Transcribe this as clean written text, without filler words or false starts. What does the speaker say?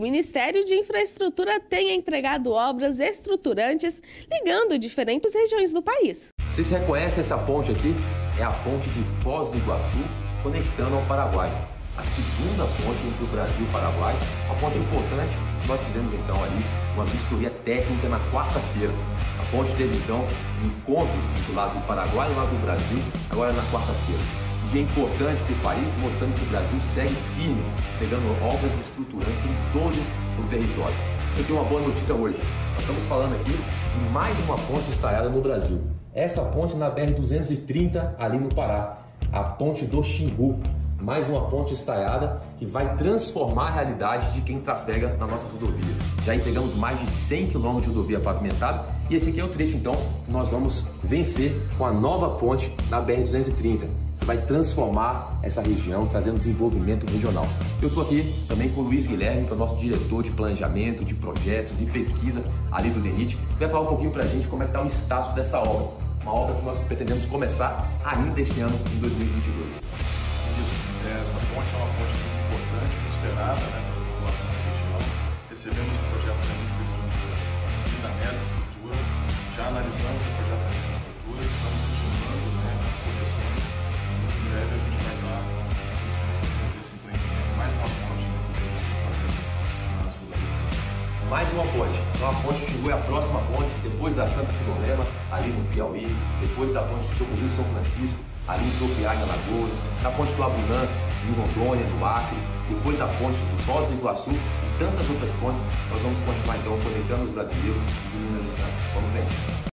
Ministério de Infraestrutura tenha entregado obras estruturantes ligando diferentes regiões do país. Vocês reconhecem essa ponte aqui? É a ponte de Foz do Iguaçu, conectando ao Paraguai. A segunda ponte entre o Brasil e o Paraguai, uma ponte importante. Nós fizemos então ali uma vistoria técnica na quarta-feira. A ponte teve então um encontro do lado do Paraguai e do lado do Brasil, agora na quarta-feira. Dia importante para o país, mostrando que o Brasil segue firme, pegando obras estruturantes em todo o território. Eu tenho uma boa notícia hoje. Nós estamos falando aqui de mais uma ponte estaiada no Brasil. Essa ponte na BR-230 ali no Pará, a ponte do Xingu. Mais uma ponte estaiada que vai transformar a realidade de quem trafega nas nossas rodovias. Já entregamos mais de 100 km de rodovia pavimentada e esse aqui é o trecho então que nós vamos vencer com a nova ponte na BR-230. Você vai transformar essa região, trazendo desenvolvimento regional. Eu estou aqui também com o Luiz Guilherme, que é o nosso diretor de planejamento, de projetos e pesquisa ali do DENIT, que vai falar um pouquinho para a gente como é que está o status dessa obra. Uma obra que nós pretendemos começar ainda este ano, em 2022. Essa ponte é uma ponte muito importante, muito esperada, pela população da região. Recebemos o projeto de infraestrutura aqui da Mesa Estrutura, já analisamos o projeto de infraestrutura, estamos continuando as correções e em breve a gente vai dar condições de fazer esse empreendimento. Mais uma ponte que a gente vai fazer nas rodovias. Mais uma ponte. Então a ponte Xingu é a próxima ponte, depois da Santa Filomena, ali no Piauí, depois da ponte Rio São Francisco, ali em Tropiaga, Alagoas, da ponte do Abunã, em Rondônia, no Acre, depois da ponte de Foz do Iguaçu e tantas outras pontes, nós vamos continuar então conectando os brasileiros e diminuindo as distâncias. Vamos em frente.